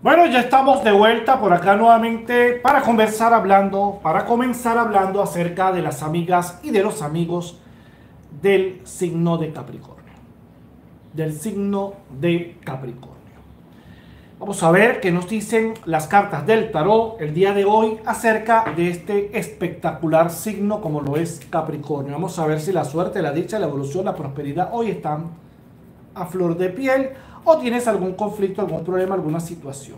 Bueno, ya estamos de vuelta por acá nuevamente para comenzar hablando acerca de las amigas y de los amigos del signo de Capricornio. Del signo de Capricornio. Vamos a ver qué nos dicen las cartas del tarot el día de hoy acerca de este espectacular signo como lo es Capricornio. Vamos a ver si la suerte, la dicha, la evolución, la prosperidad hoy están a flor de piel o tienes algún conflicto, algún problema, alguna situación.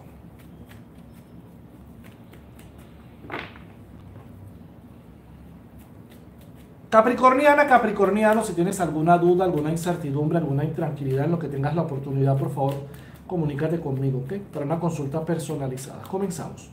Capricorniana, Capricorniano, si tienes alguna duda, alguna incertidumbre, alguna intranquilidad en lo que tengas la oportunidad, por favor, comunícate conmigo, ¿ok? Para una consulta personalizada. Comenzamos.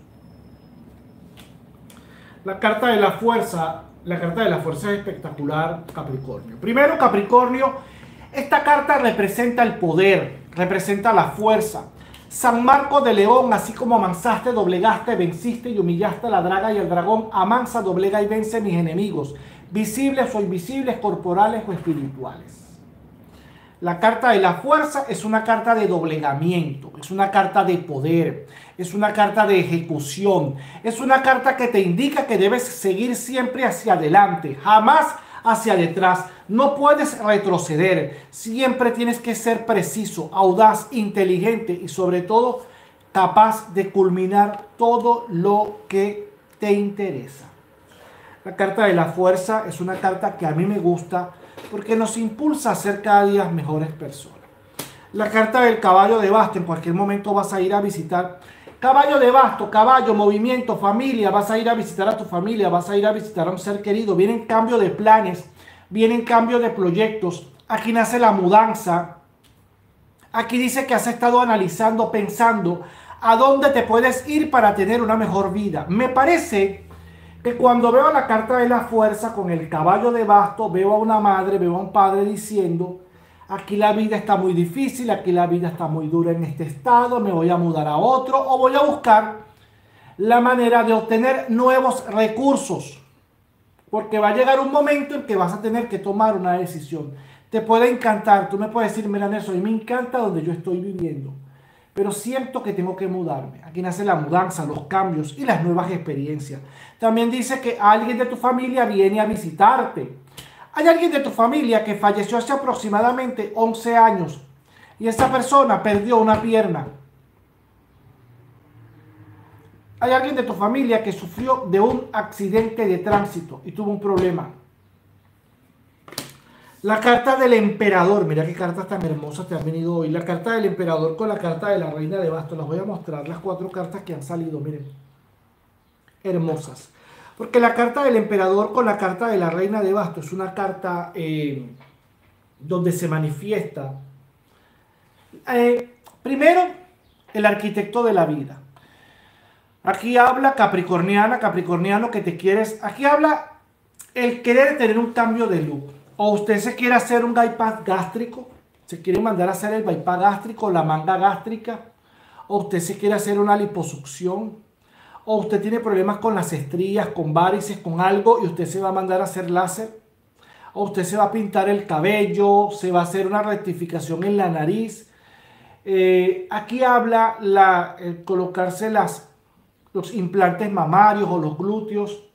La carta de la fuerza es espectacular, Capricornio. Primero, Capricornio, esta carta representa el poder, representa la fuerza. San Marcos de León, así como amansaste, doblegaste, venciste y humillaste a la draga y al dragón, amansa, doblega y vence mis enemigos, visibles o invisibles, corporales o espirituales. La carta de la fuerza es una carta de doblegamiento, es una carta de poder, es una carta de ejecución, es una carta que te indica que debes seguir siempre hacia adelante, jamás hacia detrás. No puedes retroceder, siempre tienes que ser preciso, audaz, inteligente y sobre todo capaz de culminar todo lo que te interesa. La carta de la fuerza es una carta que a mí me gusta porque nos impulsa a ser cada día mejores personas. La carta del caballo de basto, en cualquier momento vas a ir a visitar. Caballo de basto, caballo, movimiento, familia, vas a ir a visitar a tu familia, vas a ir a visitar a un ser querido. Vienen cambios de planes, vienen cambios de proyectos. Aquí nace la mudanza. Aquí dice que has estado analizando, pensando a dónde te puedes ir para tener una mejor vida. Me parece que cuando veo la carta de la fuerza con el caballo de basto, veo a una madre, veo a un padre diciendo: aquí la vida está muy difícil, aquí la vida está muy dura en este estado, me voy a mudar a otro o voy a buscar la manera de obtener nuevos recursos. Porque va a llegar un momento en que vas a tener que tomar una decisión. Te puede encantar, tú me puedes decir: mira, Nelson, a mí me encanta donde yo estoy viviendo, pero siento que tengo que mudarme. Aquí nace la mudanza, los cambios y las nuevas experiencias. También dice que alguien de tu familia viene a visitarte. Hay alguien de tu familia que falleció hace aproximadamente 11 años y esa persona perdió una pierna. Hay alguien de tu familia que sufrió de un accidente de tránsito y tuvo un problema. La carta del emperador, mira qué cartas tan hermosas te han venido hoy. La carta del emperador con la carta de la reina de bastos. Las voy a mostrar, las 4 cartas que han salido, miren. Hermosas. Porque la carta del emperador con la carta de la reina de bastos es una carta donde se manifiesta. Primero, el arquitecto de la vida. Aquí habla Capricorniana, Capricorniano que te quieres. Aquí habla el querer tener un cambio de look. O usted se quiere hacer un bypass gástrico, se quiere mandar a hacer el bypass gástrico, la manga gástrica, o usted se quiere hacer una liposucción, o usted tiene problemas con las estrías, con varices, con algo, y usted se va a mandar a hacer láser, o usted se va a pintar el cabello, se va a hacer una rectificación en la nariz. Aquí habla colocarse los implantes mamarios o los glúteos.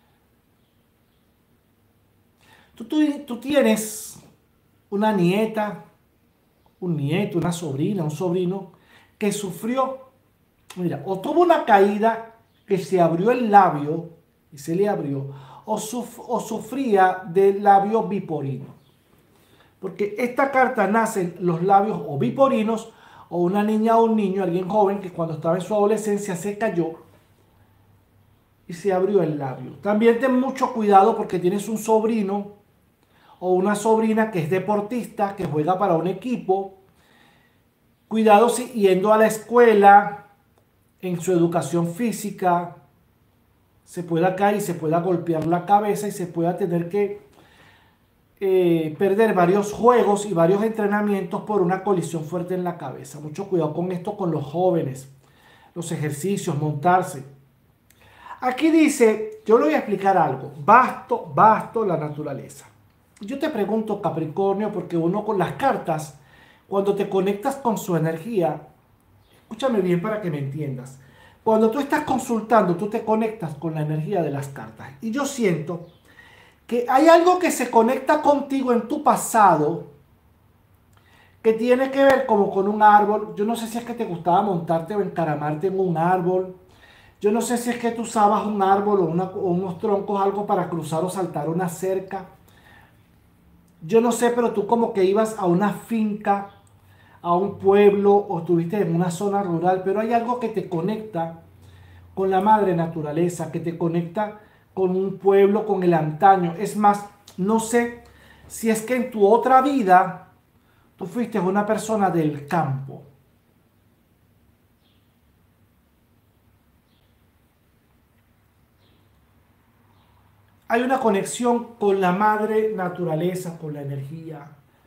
Tú tienes una nieta, un nieto, una sobrina, un sobrino que sufrió, mira, o tuvo una caída que se abrió el labio y se le abrió, o sufría de labio biporino. Porque esta carta nace en los labios o biporinos, o una niña o un niño, alguien joven que cuando estaba en su adolescencia se cayó y se abrió el labio. También ten mucho cuidado porque tienes un sobrino o una sobrina que es deportista, que juega para un equipo. Cuidado si yendo a la escuela, en su educación física, se pueda caer y se pueda golpear la cabeza y se pueda tener que perder varios juegos y varios entrenamientos por una colisión fuerte en la cabeza. Mucho cuidado con esto con los jóvenes, los ejercicios, montarse. Aquí dice, yo le voy a explicar algo, basto la naturaleza. Yo te pregunto, Capricornio, porque uno con las cartas, cuando te conectas con su energía, Escúchame bien para que me entiendas. Cuando tú estás consultando, tú te conectas con la energía de las cartas. Y yo siento que hay algo que se conecta contigo en tu pasado que tiene que ver como con un árbol. Yo no sé si es que te gustaba montarte o encaramarte en un árbol. Yo no sé si es que tú usabas un árbol o unos troncos, algo para cruzar o saltar una cerca. Yo no sé, pero tú como que ibas a una finca, a un pueblo o estuviste en una zona rural, pero hay algo que te conecta con la madre naturaleza, que te conecta con un pueblo, con el antaño. Es más, no sé si es que en tu otra vida tú fuiste una persona del campo. Hay una conexión con la madre naturaleza, con la energía.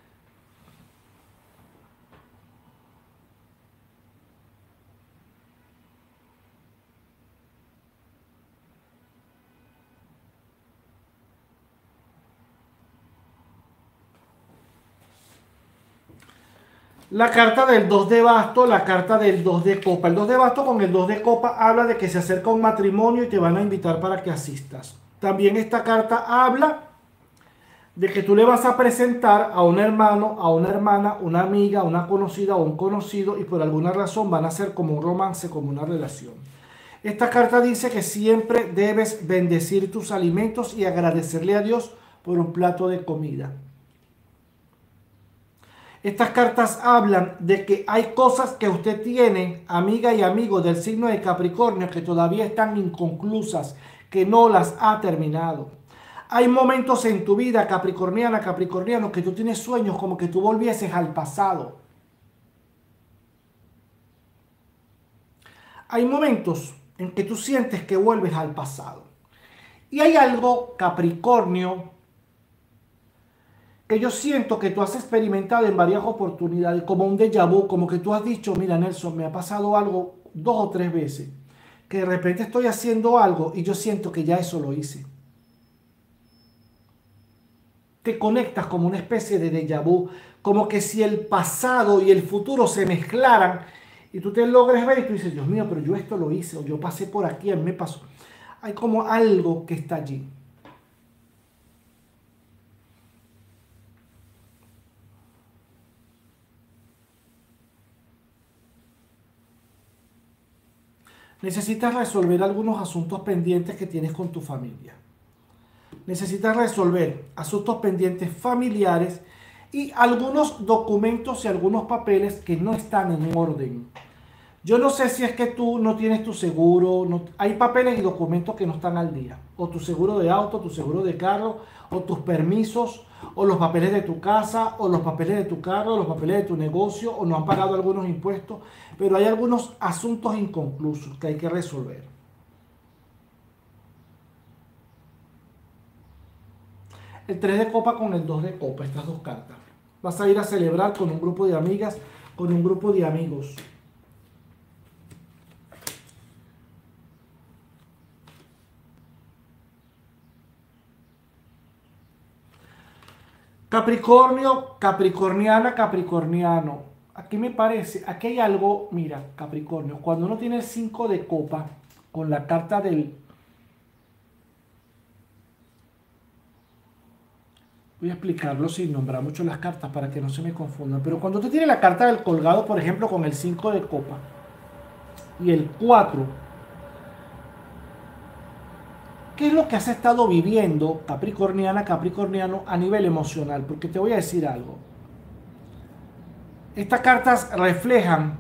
La carta del 2 de basto, la carta del 2 de copa. El 2 de basto con el 2 de copa habla de que se acerca un matrimonio y te van a invitar para que asistas. También esta carta habla de que tú le vas a presentar a un hermano, a una hermana, una amiga, una conocida o un conocido y por alguna razón van a ser como un romance, como una relación. Esta carta dice que siempre debes bendecir tus alimentos y agradecerle a Dios por un plato de comida. Estas cartas hablan de que hay cosas que usted tiene, amiga y amigo del signo de Capricornio, que todavía están inconclusas, que no las ha terminado. Hay momentos en tu vida, capricorniana, capricorniano, que tú tienes sueños como que tú volvieses al pasado. Hay momentos en que tú sientes que vuelves al pasado. Y hay algo, Capricornio, que yo siento que tú has experimentado en varias oportunidades, como un déjà vu, como que tú has dicho, mira Nelson, me ha pasado algo 2 o 3 veces, que de repente estoy haciendo algo y yo siento que ya eso lo hice. Te conectas como una especie de déjà vu, como que si el pasado y el futuro se mezclaran y tú te logres ver y tú dices, Dios mío, pero yo esto lo hice, o yo pasé por aquí, a mí me pasó. Hay como algo que está allí. Necesitas resolver algunos asuntos pendientes que tienes con tu familia. Necesitas resolver asuntos pendientes familiares y algunos documentos y algunos papeles que no están en orden. Yo no sé si es que tú no tienes tu seguro, hay papeles y documentos que no están al día. O tu seguro de auto, tu seguro de carro, o tus permisos, o los papeles de tu casa, o los papeles de tu carro, o los papeles de tu negocio, o no han pagado algunos impuestos. Pero hay algunos asuntos inconclusos que hay que resolver. El 3 de copa con el 2 de copa, estas dos cartas. Vas a ir a celebrar con un grupo de amigas, con un grupo de amigos. Capricornio, capricorniana, capricorniano. Aquí me parece, aquí hay algo, mira, Capricornio, cuando uno tiene el 5 de copa con la carta del... Voy a explicarlo sin nombrar mucho las cartas para que no se me confundan. Pero cuando tú tienes la carta del colgado, por ejemplo, con el 5 de copa y el 4, ¿qué es lo que has estado viviendo, capricorniana, capricorniano, a nivel emocional? Porque te voy a decir algo. Estas cartas reflejan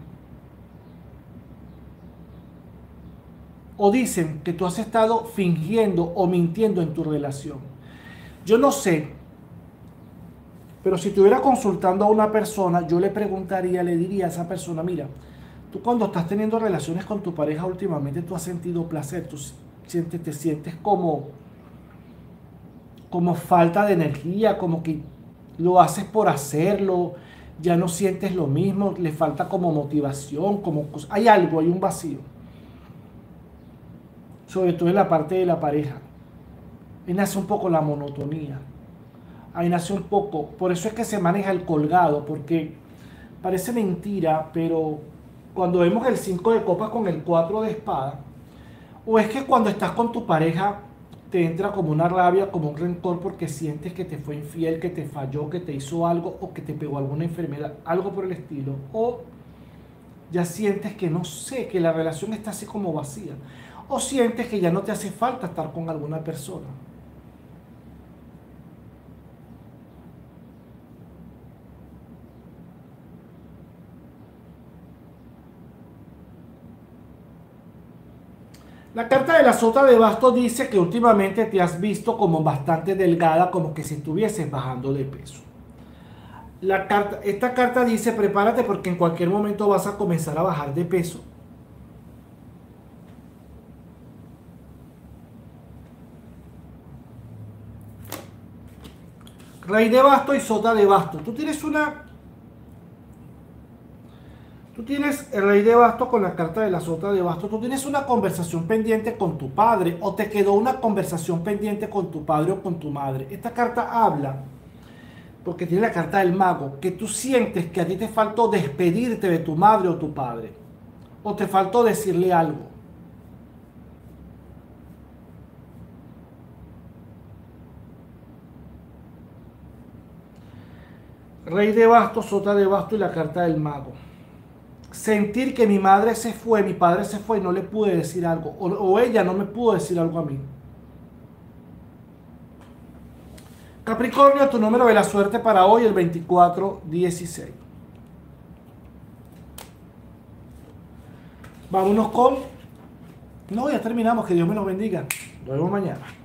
o dicen que tú has estado fingiendo o mintiendo en tu relación. Yo no sé, pero si estuviera consultando a una persona, yo le preguntaría, le diría a esa persona, mira, tú cuando estás teniendo relaciones con tu pareja últimamente, tú has sentido placer, te sientes como falta de energía, como que lo haces por hacerlo, ya no sientes lo mismo, le falta como motivación, hay algo, hay un vacío. Sobre todo en la parte de la pareja. Ahí nace un poco la monotonía. Ahí nace un poco, por eso es que se maneja el colgado, porque parece mentira, pero cuando vemos el 5 de copas con el 4 de espada, o es que cuando estás con tu pareja te entra como una rabia, como un rencor porque sientes que te fue infiel, que te falló, que te hizo algo o que te pegó alguna enfermedad, algo por el estilo, o ya sientes que no sé, que la relación está así como vacía, o sientes que ya no te hace falta estar con alguna persona. La carta de la sota de bastos dice que últimamente te has visto como bastante delgada, como que si estuvieses bajando de peso. Esta carta dice prepárate porque en cualquier momento vas a comenzar a bajar de peso. Rey de bastos y sota de bastos. Tú tienes el rey de bastos con la carta de la sota de bastos. Tú tienes una conversación pendiente con tu padre o te quedó una conversación pendiente con tu padre o con tu madre. Esta carta habla, porque tiene la carta del mago, que tú sientes que a ti te faltó despedirte de tu madre o tu padre. O te faltó decirle algo. Rey de bastos, sota de bastos y la carta del mago. Sentir que mi madre se fue, mi padre se fue y no le pude decir algo. O ella no me pudo decir algo a mí. Capricornio, tu número de la suerte para hoy, el 2416. Vámonos con... No, ya terminamos. Que Dios me los bendiga. Nos vemos mañana.